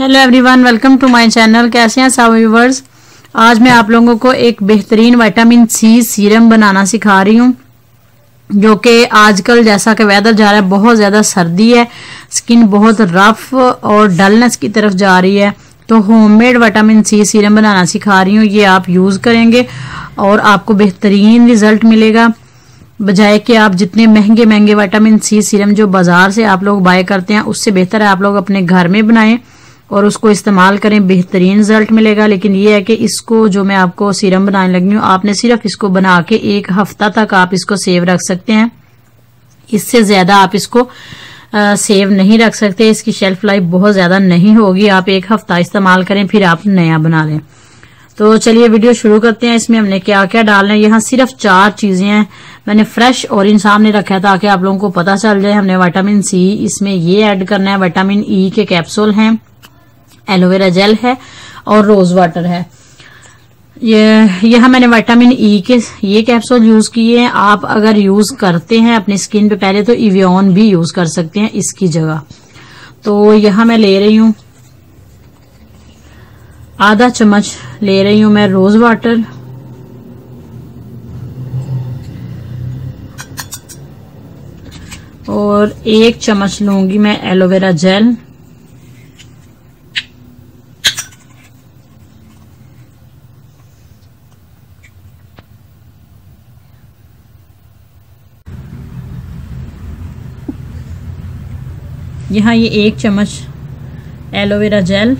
Hello everyone, welcome to my channel. कैसे हैं सब व्यूवर्स। आज मैं आप लोगों को एक बेहतरीन विटामिन सी सीरम बनाना सिखा रही हूँ, जो कि आजकल जैसा कि वेदर जा रहा है, बहुत ज़्यादा सर्दी है, स्किन बहुत रफ और डलनेस की तरफ जा रही है। तो होममेड विटामिन सी सीरम बनाना सिखा रही हूँ। ये आप यूज़ करेंगे और आपको बेहतरीन रिजल्ट मिलेगा, बजाय कि आप जितने महंगे महंगे विटामिन सी सीरम जो बाजार से आप लोग बाय करते हैं, उससे बेहतर है आप लोग अपने घर में बनाएं और उसको इस्तेमाल करें, बेहतरीन रिजल्ट मिलेगा। लेकिन ये है कि इसको जो मैं आपको सीरम बनाने लगी हूँ, आपने सिर्फ इसको बना के 1 हफ्ता तक आप इसको सेव रख सकते हैं। इससे ज्यादा आप इसको सेव नहीं रख सकते। इसकी शेल्फ लाइफ बहुत ज्यादा नहीं होगी। आप 1 हफ्ता इस्तेमाल करें, फिर आप नया बना लें। तो चलिए वीडियो शुरू करते हैं। इसमें हमने क्या क्या डालना है। यहाँ सिर्फ 4 चीजें हैं। मैंने फ्रेश ऑरेंज सामने रखा है ताकि आप लोगों को पता चल जाए। हमने विटामिन सी इसमें ये ऐड करना है, विटामिन ई के कैप्सूल हैं, एलोवेरा जेल है और रोज वाटर है। यहाँ मैंने विटामिन ई के ये कैप्सूल यूज किए हैं। आप अगर यूज करते हैं अपनी स्किन पे पहले, तो इवियन भी यूज कर सकते हैं इसकी जगह। तो यहाँ मैं ले रही हूँ आधा चम्मच ले रही हूँ मैं रोज वाटर, और 1 चम्मच लूंगी मैं एलोवेरा जेल, यहाँ ये 1 चम्मच एलोवेरा जेल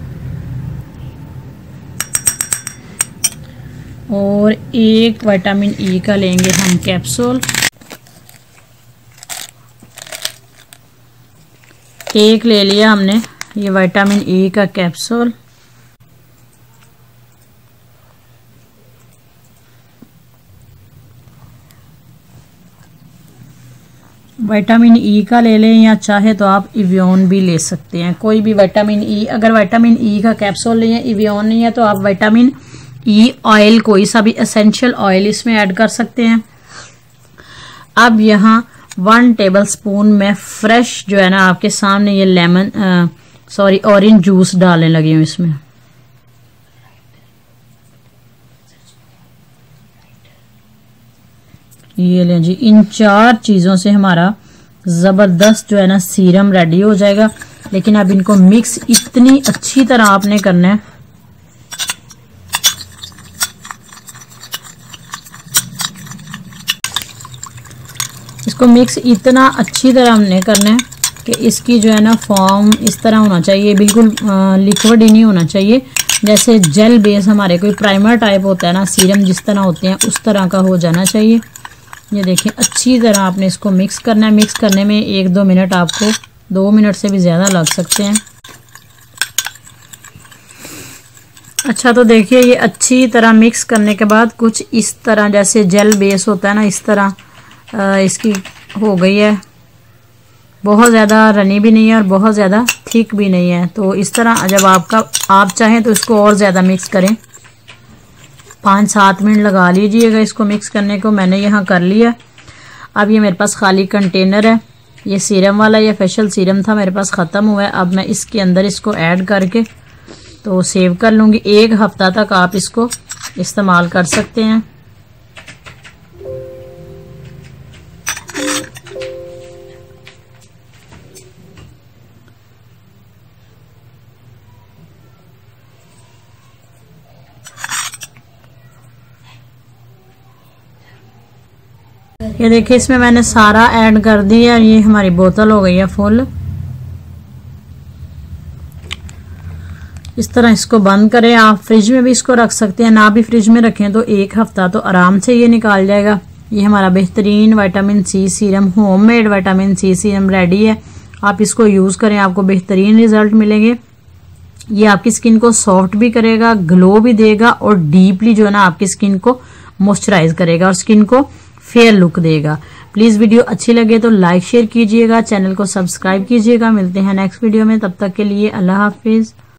और 1 विटामिन ई का लेंगे हम कैप्सूल। 1 ले लिया हमने ये विटामिन ई का कैप्सूल। विटामिन ई का ले लें, या चाहे तो आप इवियन भी ले सकते हैं, कोई भी विटामिन ई। अगर विटामिन ई का कैप्सूल लें, इवियन नहीं है, तो आप विटामिन ई ऑयल, कोई सा भी एसेंशियल ऑयल इसमें ऐड कर सकते हैं। अब यहाँ 1 टेबलस्पून में फ्रेश जो है ना, आपके सामने ये ऑरेंज जूस डालने लगी हूँ इसमें। ये लें जी। इन 4 चीजों से हमारा जबरदस्त जो है ना सीरम रेडी हो जाएगा। लेकिन अब इनको मिक्स इतनी अच्छी तरह आपने करना है, इसको मिक्स इतना अच्छी तरह हमने करना है कि इसकी जो है ना फॉर्म इस तरह होना चाहिए, बिल्कुल लिक्विड ही नहीं होना चाहिए। जैसे जेल बेस हमारे कोई प्राइमर टाइप होता है ना, सीरम जिस तरह होते हैं, उस तरह का हो जाना चाहिए। ये देखें, अच्छी तरह आपने इसको मिक्स करना है। मिक्स करने में 1-2 मिनट, आपको 2 मिनट से भी ज़्यादा लग सकते हैं। अच्छा, तो देखिए ये अच्छी तरह मिक्स करने के बाद कुछ इस तरह, जैसे जेल बेस होता है ना, इस तरह इसकी हो गई है। बहुत ज़्यादा रनी भी नहीं है और बहुत ज़्यादा थिक भी नहीं है। तो इस तरह जब आप चाहें तो इसको और ज़्यादा मिक्स करें, 5-7 मिनट लगा लीजिएगा इसको मिक्स करने को। मैंने यहाँ कर लिया। अब ये मेरे पास खाली कंटेनर है, ये सीरम वाला, ये फेशियल सीरम था, मेरे पास ख़त्म हुआ है। अब मैं इसके अंदर इसको ऐड करके तो सेव कर लूँगी। 1 हफ्ता तक आप इसको इस्तेमाल कर सकते हैं। ये देखिए, इसमें मैंने सारा ऐड कर दिया। ये हमारी बोतल हो गई है फुल। इस तरह इसको बंद करें। आप फ्रिज में भी इसको रख सकते हैं, ना भी फ्रिज में रखें तो 1 हफ्ता तो आराम से ये निकाल जाएगा। ये हमारा बेहतरीन vitamin C serum, homemade vitamin C serum ready है। आप इसको यूज करें, आपको बेहतरीन रिजल्ट मिलेंगे। ये आपकी स्किन को सॉफ्ट भी करेगा, ग्लो भी देगा और डीपली जो है ना आपकी स्किन को मॉइस्चराइज करेगा और स्किन को फेयर लुक देगा। प्लीज वीडियो अच्छी लगे तो लाइक शेयर कीजिएगा, चैनल को सब्सक्राइब कीजिएगा। मिलते हैं नेक्स्ट वीडियो में, तब तक के लिए अल्लाह हाफिज।